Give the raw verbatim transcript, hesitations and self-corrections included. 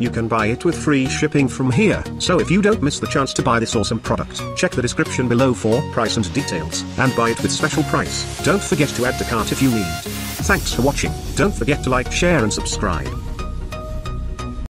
you can buy it with free shipping from here. So if you don't miss the chance to buy this awesome product, check the description below for price and details, and buy it with special price. Don't forget to add to cart if you need. Thanks for watching. Don't forget to like, share and subscribe.